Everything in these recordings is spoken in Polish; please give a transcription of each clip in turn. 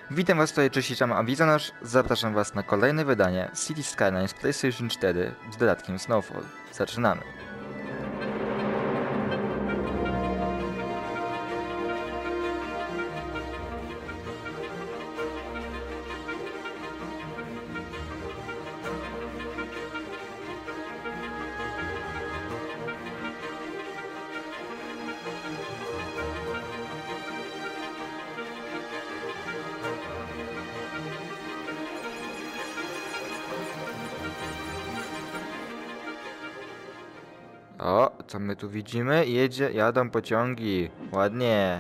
Witam was tutaj, cześć, a Wizonosz. Zapraszam was na kolejne wydanie City Skylines PlayStation 4 z dodatkiem Snowfall. Zaczynamy. O, co my tu widzimy? Jadą pociągi. Ładnie.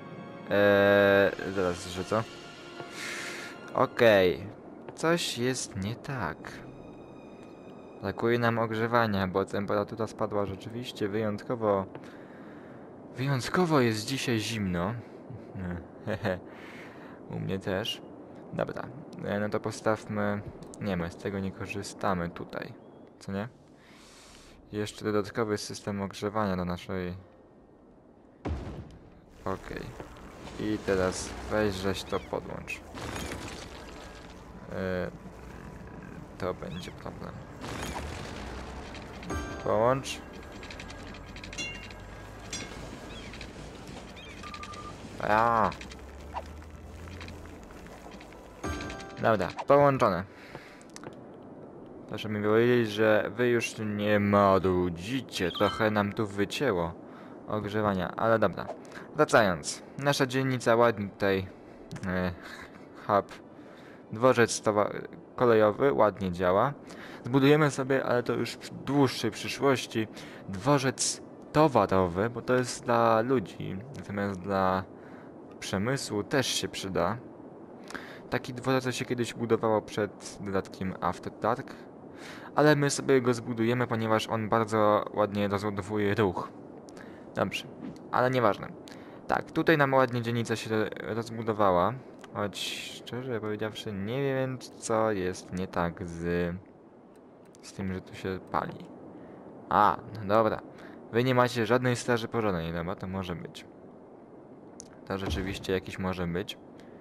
Zaraz, że co? Okej. Coś jest nie tak. Brakuje nam ogrzewania, bo temperatura spadła rzeczywiście wyjątkowo. Wyjątkowo jest dzisiaj zimno. Hehe. U mnie też. Dobra. No to postawmy... Nie, my z tego nie korzystamy tutaj. Co nie? Jeszcze dodatkowy system ogrzewania do naszej... Okej. I teraz weź żeś to podłącz. To będzie problem. Połącz. A. Dobra, połączone. Proszę mi powiedzieć, że wy już nie marudzicie. Trochę nam tu wycięło ogrzewania, ale dobra. Wracając. Nasza dzielnica ładnie tutaj... hub. Dworzec kolejowy ładnie działa. Zbudujemy sobie, ale to już w dłuższej przyszłości, dworzec towarowy, bo to jest dla ludzi, natomiast dla przemysłu też się przyda. Taki dworzec się kiedyś budowało przed dodatkiem After Dark, ale my sobie go zbudujemy, ponieważ on bardzo ładnie rozładowuje ruch. Dobrze, ale nieważne. Tak, tutaj nam ładnie dzielnica się rozbudowała, choć szczerze powiedziawszy nie wiem, co jest nie tak z tym, że tu się pali. A, no dobra. Wy nie macie żadnej straży pożarnej, dobra, to może być. To rzeczywiście jakiś może być.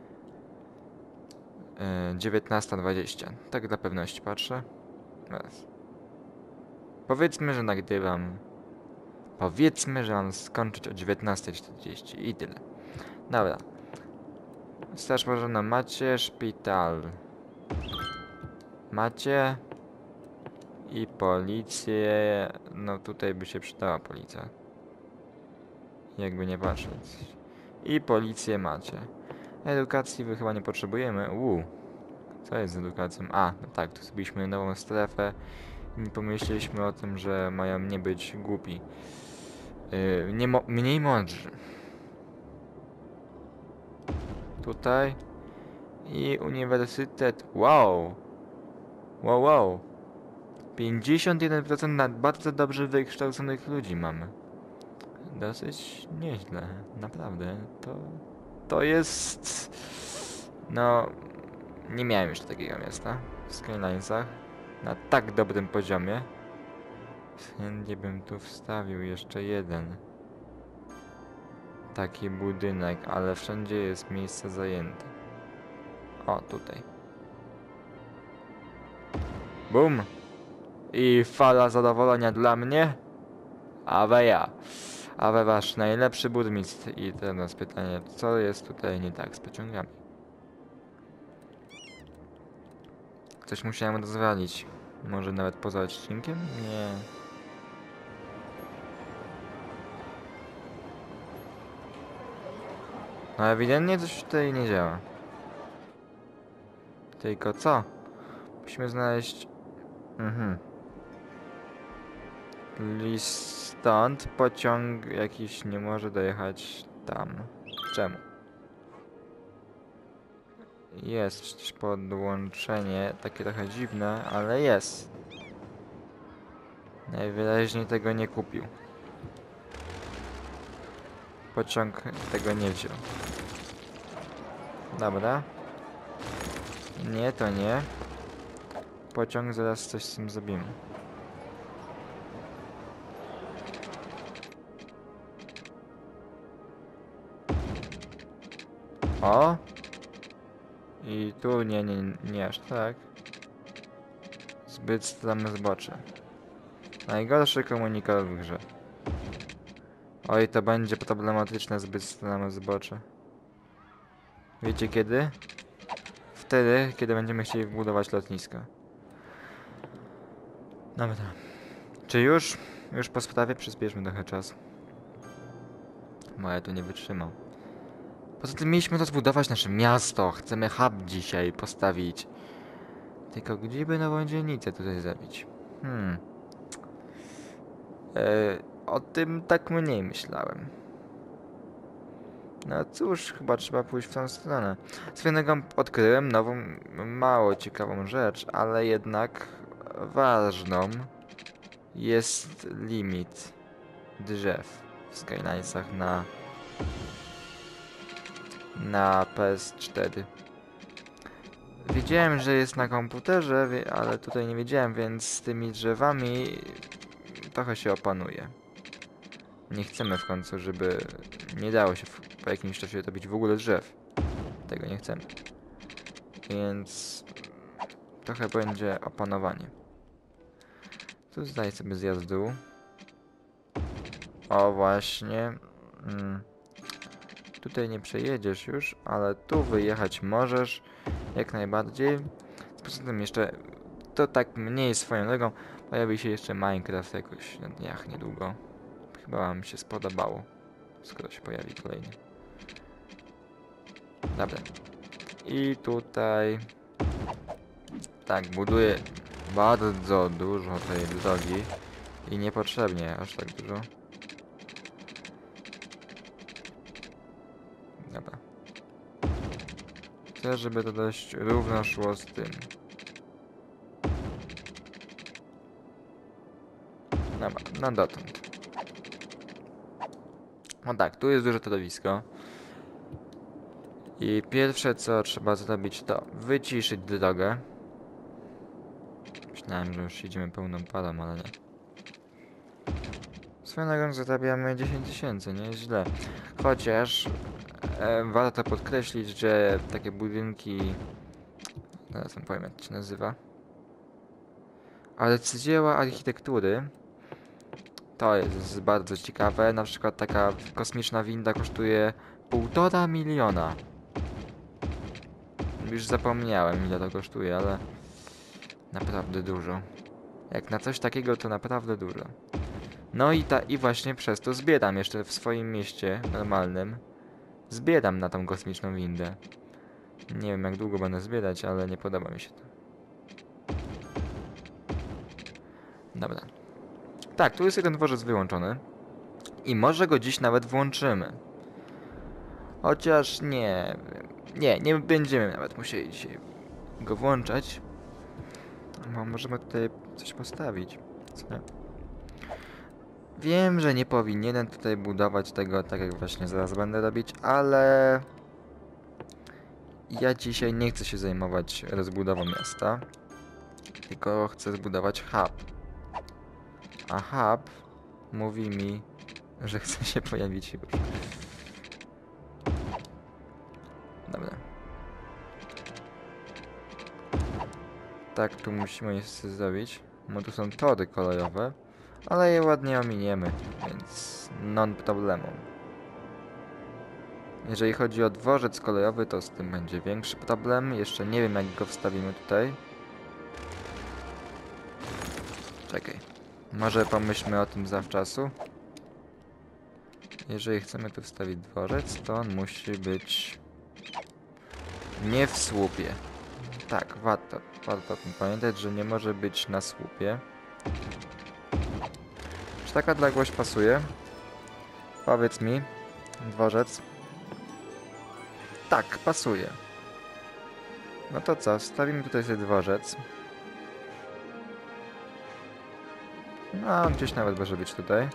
19:20. Tak dla pewności patrzę. Raz. Powiedzmy, że nagrywam. Powiedzmy, że mam skończyć o 19:40 i tyle. Dobra. Straż pożarna macie, szpital macie i policję. No tutaj by się przydała policja. Jakby nie patrzeć. I policję macie. Edukacji wy chyba nie potrzebujemy. Co jest z edukacją? A, no tak, tu zrobiliśmy nową strefę. I nie pomyśleliśmy o tym, że mają nie być głupi. Mniej mądrzy. Tutaj. I uniwersytet. Wow! Wow, wow. 51% na bardzo dobrze wykształconych ludzi mamy. Dosyć nieźle, naprawdę. To jest... No... Nie miałem jeszcze takiego miasta w Skylinesach. Na tak dobrym poziomie. Chętnie bym tu wstawił jeszcze jeden taki budynek, ale wszędzie jest miejsce zajęte. O, tutaj. Bum! I fala zadowolenia dla mnie. Awe ja. Awe wasz najlepszy burmistrz. I teraz pytanie, co jest tutaj nie tak z pociągami? Coś musiałem rozwalić. Może nawet poza odcinkiem? Nie. No ewidentnie coś tutaj nie działa. Tylko co? Musimy znaleźć... List stąd pociąg jakiś nie może dojechać tam. Czemu? Jest przecież podłączenie, takie trochę dziwne, ale jest. Najwyraźniej tego nie kupił. Pociąg tego nie wziął. Dobra. Nie, to nie. Pociąg, zaraz coś z tym zrobimy. O! I tu nie aż tak. Zbyt strome zbocze. Najgorszy komunikator w grze. Oj, to będzie problematyczne zbyt strome zbocze. Wiecie kiedy? Wtedy, kiedy będziemy chcieli wbudować lotnisko. Dobra. Czy już? Już po sprawie przyspieszmy trochę czasu. Bo ja tu nie wytrzymał. Poza tym mieliśmy rozbudować nasze miasto. Chcemy hub dzisiaj postawić. Tylko gdzie by nową dzielnicę tutaj zrobić? O tym tak mniej myślałem. No cóż, chyba trzeba pójść w tą stronę. Swoją drogą odkryłem nową, mało ciekawą rzecz, ale jednak ważną. Jest limit drzew w Skylinesach na PS4. Wiedziałem, że jest na komputerze, ale tutaj nie wiedziałem, więc z tymi drzewami trochę się opanuje. Nie chcemy w końcu, żeby nie dało się po jakimś czasie robić w ogóle drzew. Tego nie chcemy. Więc trochę będzie opanowanie. Tu zdaj sobie zjazd w dół. O właśnie. Tutaj nie przejedziesz już, ale tu wyjechać możesz. Jak najbardziej. Poza tym jeszcze, to tak mniej swoją drogą, pojawi się jeszcze Minecraft jakoś na dniach niedługo. Chyba wam się spodobało, skoro się pojawi kolejny. Dobra. I tutaj... Tak, buduję bardzo dużo tej drogi. I niepotrzebnie aż tak dużo. Dobra. Chcę, żeby to dość równo szło z tym. Dobra, no dotąd. No tak, tu jest duże torowisko. I pierwsze co trzeba zrobić to wyciszyć drogę. Myślałem, że już idziemy pełną parą, ale nie. Swoją drogą zarabiamy 10 000, nie jest źle. Chociaż warto podkreślić, że takie budynki... Zaraz wam powiem jak się nazywa. Arcydzieła architektury. To jest bardzo ciekawe. Na przykład taka kosmiczna winda kosztuje 1,5 miliona. Już zapomniałem ile to kosztuje, ale naprawdę dużo. Jak na coś takiego to naprawdę dużo. No i właśnie przez to zbieram jeszcze w swoim mieście normalnym. Zbieram na tą kosmiczną windę. Nie wiem jak długo będę zbierać, ale nie podoba mi się to. Dobra. Tak, tu jest jeden dworzec wyłączony. I może go dziś nawet włączymy. Chociaż nie będziemy nawet musieli dzisiaj go włączać. Bo możemy tutaj coś postawić. Co? Wiem, że nie powinienem tutaj budować tego tak jak właśnie zaraz będę robić, ale... Ja dzisiaj nie chcę się zajmować rozbudową miasta. Tylko chcę zbudować hub. A hub mówi mi, że chce się pojawić już. Dobra. Tak, tu musimy jeszcze zrobić. Bo tu są tory kolejowe. Ale je ładnie ominiemy, więc non problemu. Jeżeli chodzi o dworzec kolejowy, to z tym będzie większy problem. Jeszcze nie wiem jak go wstawimy tutaj. Czekaj. Może pomyślmy o tym zawczasu. Jeżeli chcemy tu wstawić dworzec, to on musi być nie w słupie. Tak, warto o tym pamiętać, że nie może być na słupie. Czy taka odległość pasuje? Powiedz mi, dworzec. Tak, pasuje. No to co, wstawimy tutaj sobie dworzec. No, gdzieś nawet może być tutaj.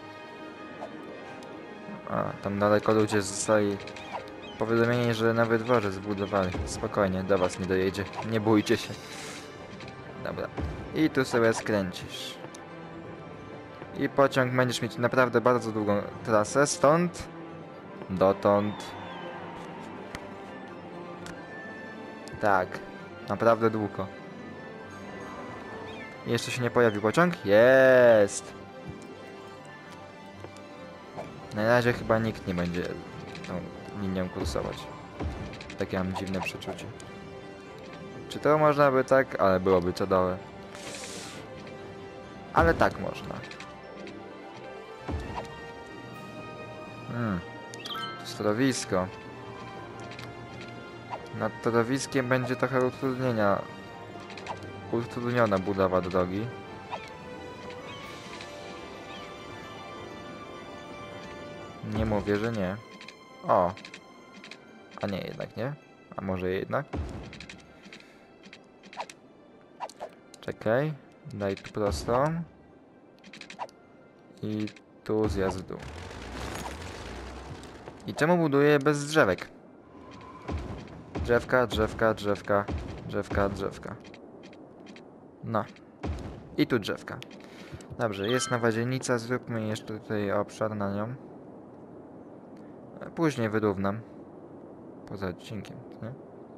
A, tam daleko ludzie zostali powiadomieni, że nowy dworzec zbudowali. Spokojnie, do was nie dojedzie. Nie bójcie się. Dobra. I tu sobie skręcisz. I pociąg będziesz mieć naprawdę bardzo długą trasę, stąd dotąd. Tak, naprawdę długo. Jeszcze się nie pojawił pociąg? Jest! Na razie chyba nikt nie będzie tą linią kursować. Takie mam dziwne przeczucie. Czy to można by tak? Ale byłoby cudowne. Ale tak można. Stanowisko. Nad torowiskiem będzie trochę utrudniona budowa drogi. Nie mówię, że nie. O! A nie, jednak nie? A może jednak? Czekaj. Daj tu prostą. I tu zjazd w dół. I czemu buduję bez drzewek? Drzewka, drzewka, drzewka, drzewka, drzewka. No. I tu drzewka. Dobrze, jest nowa dzielnica, zróbmy jeszcze tutaj obszar na nią. Później wyrównam. Poza odcinkiem, nie?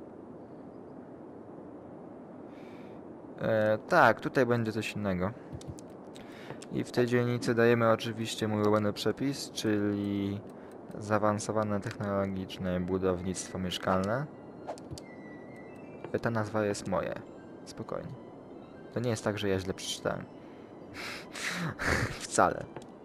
Tak, tutaj będzie coś innego. I w tej dzielnicy dajemy oczywiście mój ulubiony przepis, czyli zaawansowane technologiczne budownictwo mieszkalne. Ta nazwa jest moje. Spokojnie. To nie jest tak, że ja źle przeczytałem. Wcale.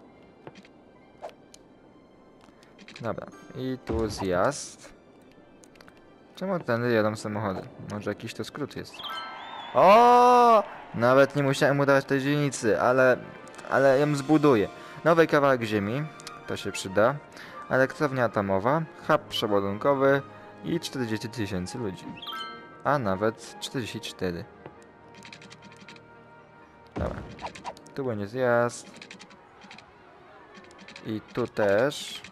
Dobra. I tu zjazd. Czemu tędy jadą samochody? Może jakiś to skrót jest. O! Nawet nie musiałem udawać tej dzielnicy, ale ją zbuduję. Nowy kawałek ziemi. To się przyda. Elektrownia atomowa. Hub przeładunkowy. I 40 000 ludzi. A nawet 44. Dobra. Tu będzie zjazd. I tu też.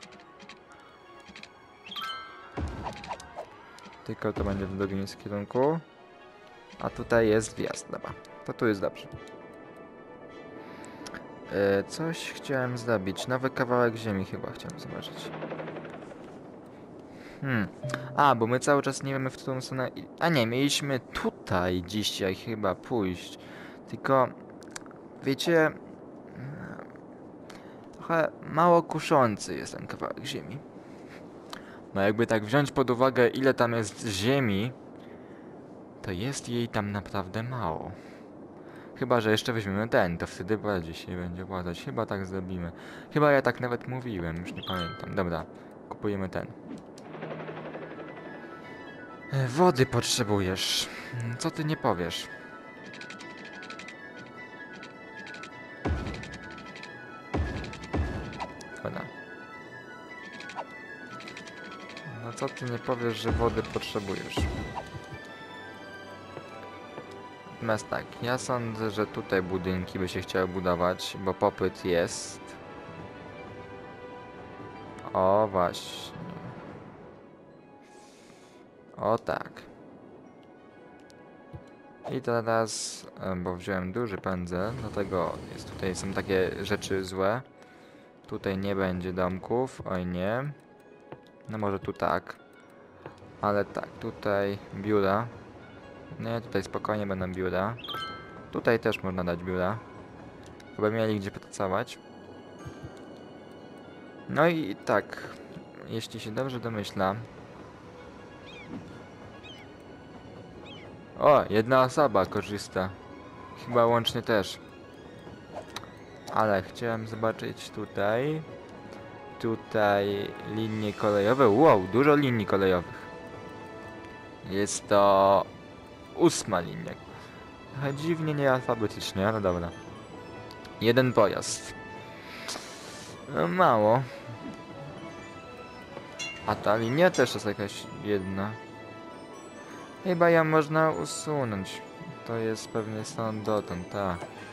Tylko to będzie w drugim kierunku. A tutaj jest wjazd. Dobra. To tu jest dobrze. Coś chciałem zrobić. Nowy kawałek ziemi chyba chciałem zobaczyć. A, bo my cały czas nie wiemy, w którą stronę... A nie, mieliśmy tutaj dzisiaj chyba pójść. Tylko... Wiecie... Trochę mało kuszący jest ten kawałek ziemi. No jakby tak wziąć pod uwagę, ile tam jest ziemi, to jest jej tam naprawdę mało. Chyba że jeszcze weźmiemy ten, to wtedy bardziej się będzie opłacać. Chyba tak zrobimy. Chyba ja tak nawet mówiłem, już nie pamiętam. Dobra, kupujemy ten. Wody potrzebujesz. Co ty nie powiesz? Woda. No co ty nie powiesz, że wody potrzebujesz? Natomiast tak, ja sądzę, że tutaj budynki by się chciały budować, bo popyt jest. O właśnie. O tak. I teraz, bo wziąłem duży pędzel, dlatego jest tutaj są takie rzeczy złe. Tutaj nie będzie domków, oj nie. No może tu tak. Ale tak, tutaj biura. Nie, tutaj spokojnie będą biura. Tutaj też można dać biura. Chyba mieli gdzie pracować. No i tak, jeśli się dobrze domyślam. O, jedna osoba korzysta. Chyba łącznie też. Ale chciałem zobaczyć tutaj. Tutaj linie kolejowe. Wow, dużo linii kolejowych. Jest to 8. linia. Trochę dziwnie niealfabetycznie, ale dobra. Jeden pojazd. No, mało. A ta linia też jest jakaś jedna. Chyba ją można usunąć. To jest pewnie stąd dotąd, tak.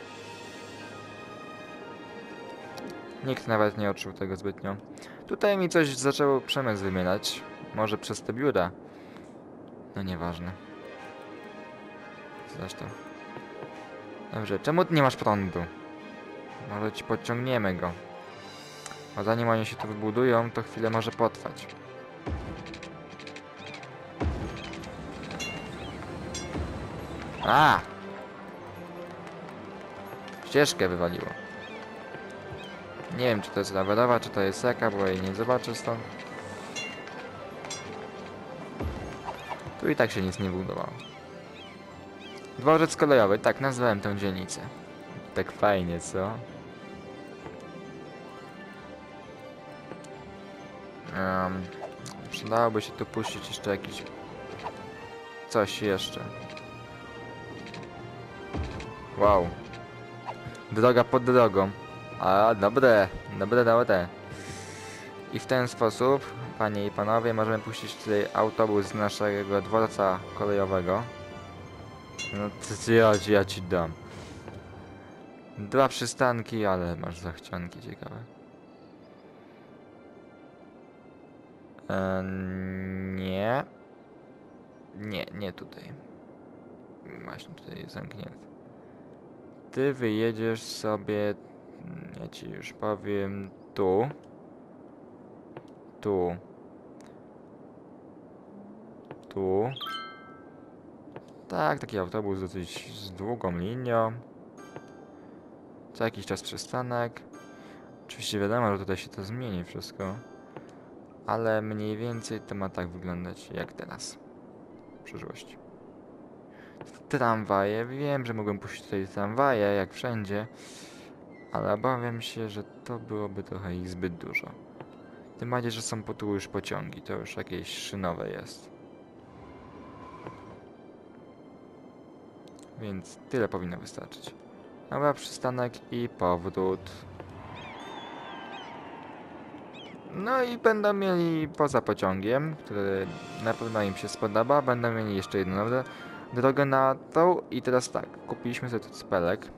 Nikt nawet nie odczuł tego zbytnio. Tutaj mi coś zaczęło przemysł wymieniać. Może przez te biura. No nieważne. Zresztą. Dobrze, czemu nie masz prądu? Może ci podciągniemy go. A zanim oni się tu wybudują, to chwilę może potrwać. A! Ścieżkę wywaliło. Nie wiem, czy to jest lawerowa, czy to jest jaka, bo jej nie zobaczę stąd. Tu i tak się nic nie budowało. Dworzec kolejowy, tak nazwałem tę dzielnicę. Tak fajnie, co? Przydałoby się tu puścić jeszcze jakiś... coś jeszcze. Wow. Droga pod drogą. A, dobre. Dobre. I w ten sposób, panie i panowie, możemy puścić tutaj autobus z naszego dworca kolejowego. No to ja ci dam. 2 przystanki, ale masz zachcianki ciekawe. Nie. Nie tutaj. Właśnie tutaj jest zamknięty. Ty wyjedziesz sobie... Ja ci już powiem... Tu. Tak, taki autobus dosyć z długą linią. Co jakiś czas przystanek. Oczywiście wiadomo, że tutaj się to zmieni wszystko. Ale mniej więcej to ma tak wyglądać jak teraz. W przyszłości. Tramwaje. Wiem, że mogłem puścić tutaj tramwaje, jak wszędzie. Ale obawiam się, że to byłoby trochę ich zbyt dużo. Tym bardziej, że są po tu już pociągi. To już jakieś szynowe jest. Więc tyle powinno wystarczyć. Dobra, przystanek i powrót. No i będą mieli poza pociągiem, który na pewno im się spodoba, będą mieli jeszcze jedną drogę na tą. I teraz tak, kupiliśmy sobie tu spelek.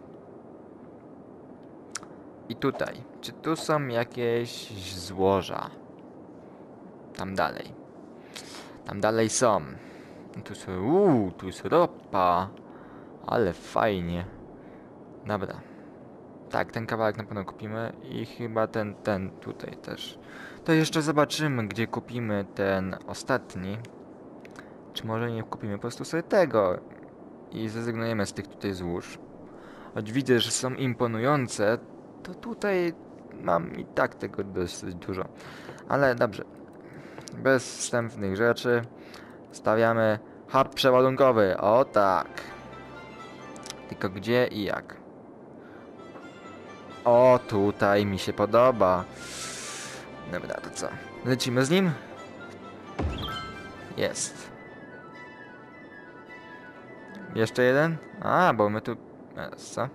I tutaj, czy tu są jakieś złoża? Tam dalej są. Tu jest ropa. Ale fajnie. Dobra. Tak, ten kawałek na pewno kupimy i chyba ten tutaj też. To jeszcze zobaczymy, gdzie kupimy ten ostatni. Czy może nie kupimy po prostu sobie tego i zrezygnujemy z tych tutaj złóż. Choć widzę, że są imponujące, to tutaj mam i tak tego dosyć dużo. Ale dobrze. Bez wstępnych rzeczy stawiamy hub przeładunkowy. O tak. Tylko gdzie i jak? O, tutaj mi się podoba. Dobra, to co? Lecimy z nim? Jest. Jeszcze jeden? A, bo my tu... co?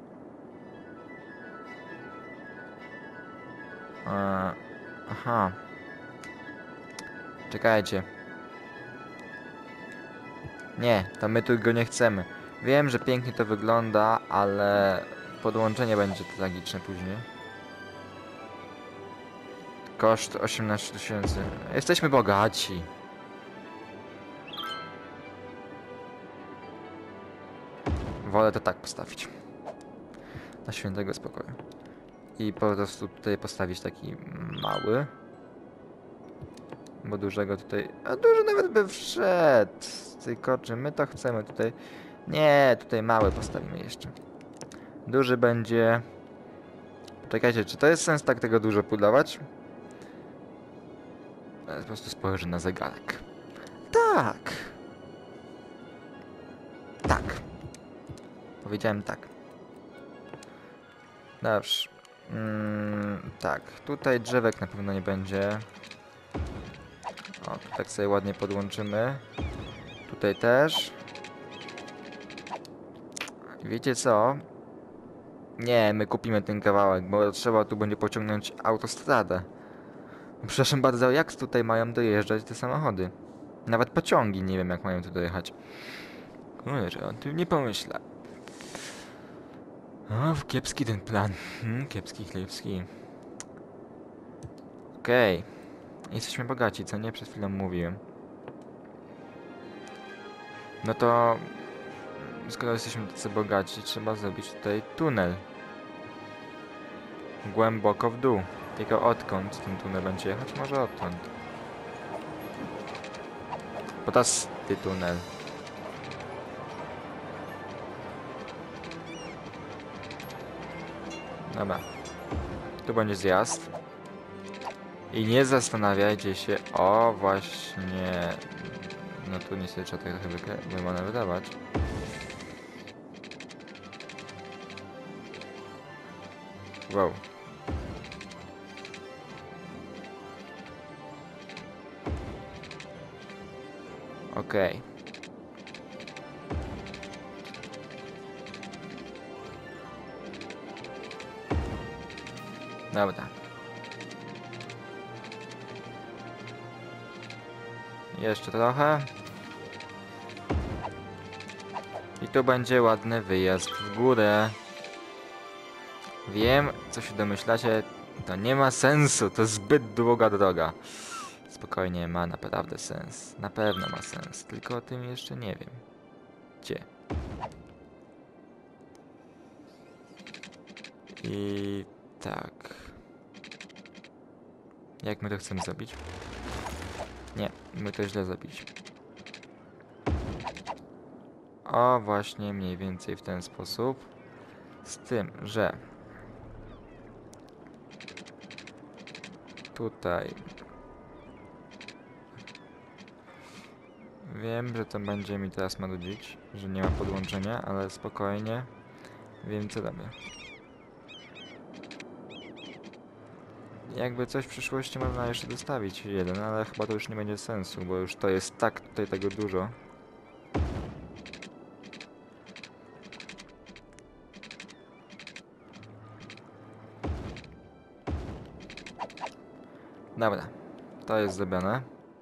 Aha. Czekajcie. Nie, to my tu go nie chcemy. Wiem, że pięknie to wygląda, ale podłączenie będzie tragiczne później. Koszt 18 000. Jesteśmy bogaci. Wolę to tak postawić. Na świętego spokoju. I po prostu tutaj postawić taki mały. Bo dużego tutaj... A duży nawet by wszedł. Tylko czy my to chcemy tutaj... Nie, tutaj mały postawimy jeszcze. Duży będzie... Czekajcie, czy to jest sens tak tego dużo budować? Po prostu spojrzę na zegarek. Tak! Tak. Powiedziałem tak. Dobrze. Tak, tutaj drzewek na pewno nie będzie. O, tu tak sobie ładnie podłączymy. Tutaj też. Wiecie co? Nie, my kupimy ten kawałek, bo trzeba tu będzie pociągnąć autostradę. Przepraszam bardzo, jak tutaj mają dojeżdżać te samochody? Nawet pociągi nie wiem, jak mają tu dojechać. Kurczę, o tym nie pomyślę. O, kiepski ten plan. Kiepski. Okej. Jesteśmy bogaci, co nie? Przed chwilą mówiłem. No to... Skoro jesteśmy tacy bogaci, trzeba zrobić tutaj tunel. Głęboko w dół. Tylko odkąd ten tunel będzie jechać? Może odtąd. Potasty tunel. Dobra. Tu będzie zjazd. I nie zastanawiajcie się, o właśnie... No tu niestety trzeba trochę wymanewrować. Wow. Okej. Dobra. Jeszcze trochę. I tu będzie ładny wyjazd w górę. Wiem, co się domyślacie. To nie ma sensu, to zbyt długa droga. Spokojnie, ma naprawdę sens. Na pewno ma sens, tylko o tym jeszcze nie wiem. Gdzie? I tak. Jak my to chcemy zrobić? Nie, my to źle zrobiliśmy. O, właśnie mniej więcej w ten sposób. Z tym, że tutaj wiem, że to będzie mi teraz marudzić, że nie ma podłączenia, ale spokojnie. Wiem, co robię. Jakby coś w przyszłości można jeszcze dostawić jeden, ale chyba to już nie będzie sensu, bo już to jest tak tutaj tego dużo. Dobra, to jest zrobione.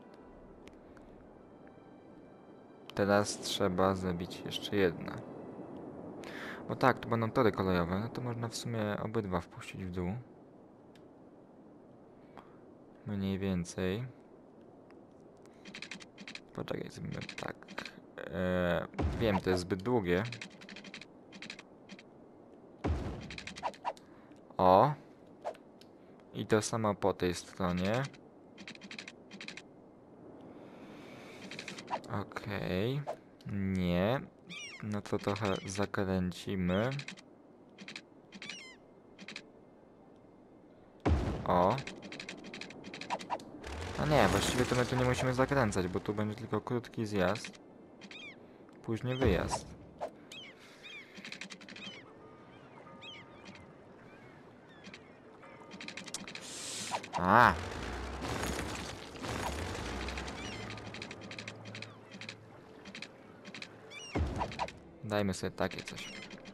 Teraz trzeba zrobić jeszcze jedno. O tak, tu będą tory kolejowe, no to można w sumie obydwa wpuścić w dół. Mniej więcej. Poczekaj, zrobimy tak. Wiem, to jest zbyt długie. O! I to samo po tej stronie. Okej. Nie. No to trochę zakręcimy. O. A nie, właściwie to my tu nie musimy zakręcać, bo tu będzie tylko krótki zjazd. Później wyjazd. A. Dajmy sobie takie coś.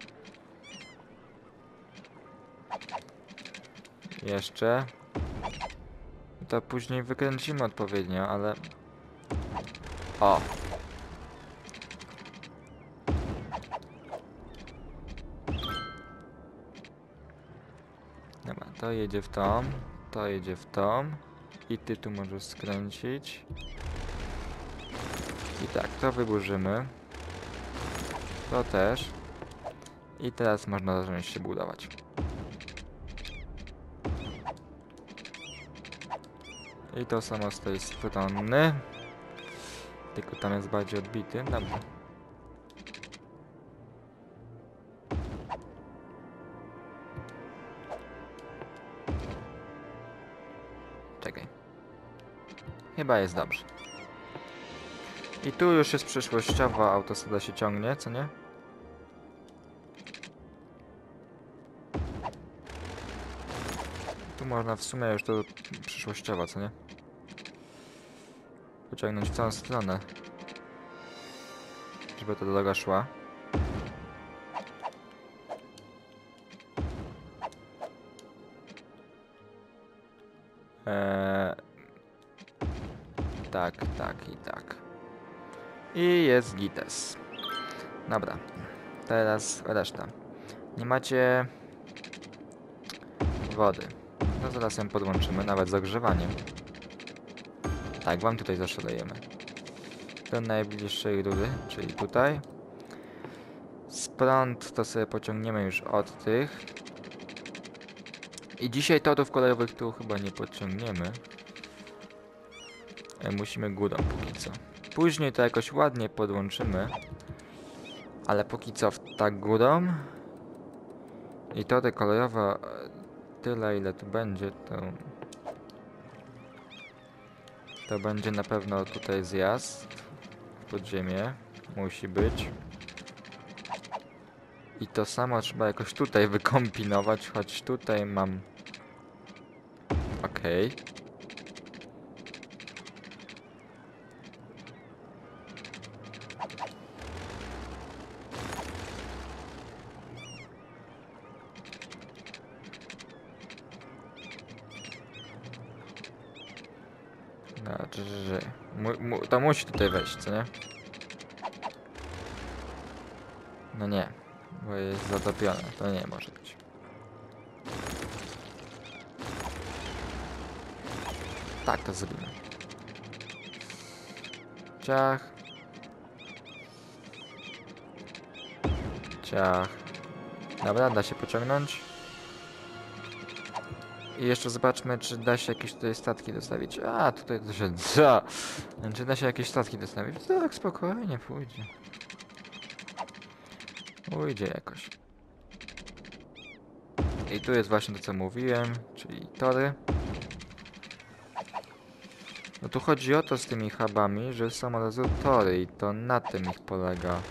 Jeszcze. To później wykręcimy odpowiednio, ale... O! Dobra, to jedzie w tą, to jedzie w tą. I ty tu możesz skręcić. I tak, to wyburzymy. To też. I teraz można zacząć się budować. I to samo z tej strony. Tylko tam jest bardziej odbity. Dobra. Czekaj. Chyba jest dobrze. I tu już jest przyszłościowa autostrada się ciągnie, co nie? Tu można w sumie już to przyszłościowa, co nie? Pociągnąć w całą stronę. Żeby ta droga szła. Tak, tak i tak. I jest gites. Dobra. Teraz reszta. Nie macie wody. No zaraz ją podłączymy, nawet z ogrzewaniem. Tak, wam tutaj zaszalejemy. Do najbliższej rury, czyli tutaj. Z prąd to sobie pociągniemy już od tych. I dzisiaj torów kolejowych tu chyba nie pociągniemy. Musimy górą póki co. Później to jakoś ładnie podłączymy. Ale póki co tak górą. I to te kolejowe, tyle ile tu będzie, to będzie na pewno tutaj zjazd w podziemie. Musi być. I to samo trzeba jakoś tutaj wykombinować, choć tutaj mam... Okej. Znaczy, że... to musi tutaj wejść, co nie? No nie, bo jest zatopione. To nie może być. Tak to zrobimy. Ciach. Ciach. Dobra, da się pociągnąć. I jeszcze zobaczmy, czy da się jakieś tutaj statki dostawić. A, tutaj to się da. Czy da się jakieś statki dostawić? Tak, spokojnie, pójdzie. Pójdzie jakoś. I tu jest właśnie to, co mówiłem, czyli tory. No tu chodzi o to z tymi hubami, że są od razu tory i to na tym ich polega.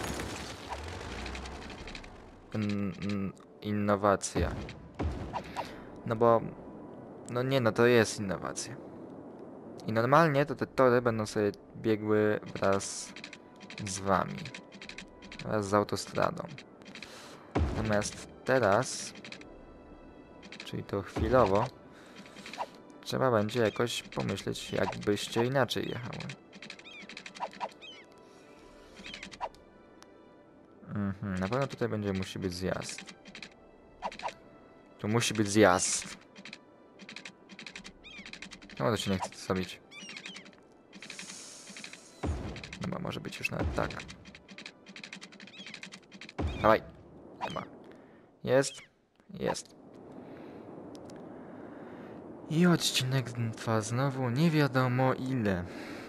Innowacja. No bo... No nie, no to jest innowacja. I normalnie to te tory będą sobie biegły wraz z wami. Wraz z autostradą. Natomiast teraz, czyli to chwilowo, trzeba będzie jakoś pomyśleć, jakbyście inaczej jechały. Na pewno tutaj musi być zjazd. Tu musi być zjazd. No to się nie chce zrobić. Dobra, może być już nawet tak. Dawaj. Dobra. Jest. Jest. I odcinek trwa znowu nie wiadomo ile.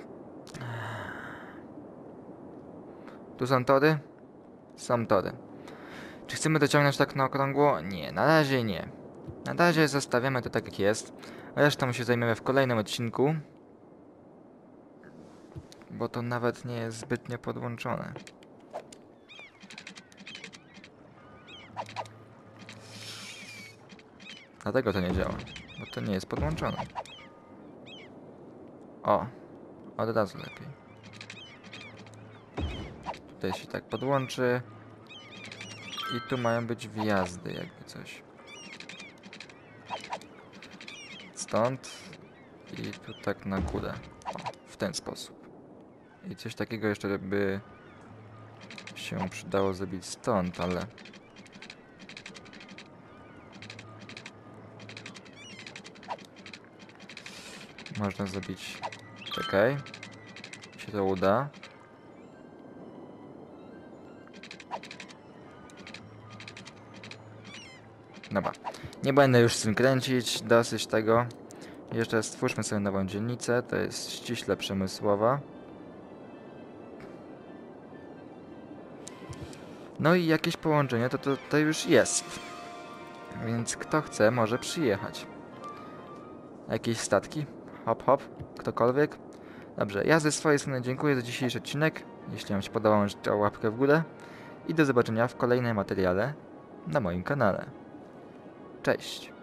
Tu są tory? Są tory. Czy chcemy dociągnąć tak na okrągło? Nie, na razie nie. Na razie zostawiamy to tak jak jest. Resztą się zajmiemy w kolejnym odcinku. Bo to nawet nie jest zbytnio podłączone. Dlatego to nie działa. Bo to nie jest podłączone. O! Od razu lepiej. Tutaj się tak podłączy. I tu mają być wjazdy, jakby coś. Stąd. I tu tak na górę. O, w ten sposób. I coś takiego jeszcze by się przydało zrobić stąd, ale... Można zrobić... Czekaj. Się to uda. Dobra. Nie będę już z tym kręcić. Dosyć tego. Jeszcze stwórzmy sobie nową dzielnicę. To jest ściśle przemysłowa. No i jakieś połączenie to już jest. Więc kto chce, może przyjechać. Jakieś statki? Hop, hop. Ktokolwiek? Dobrze, ja ze swojej strony dziękuję za dzisiejszy odcinek. Jeśli wam się podobał, możecie łapkę w górę. I do zobaczenia w kolejnym materiale na moim kanale. Cześć!